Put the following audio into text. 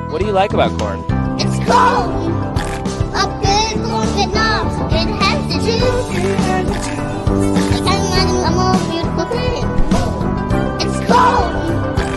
What do you like about corn? It's cold. A big corn cannot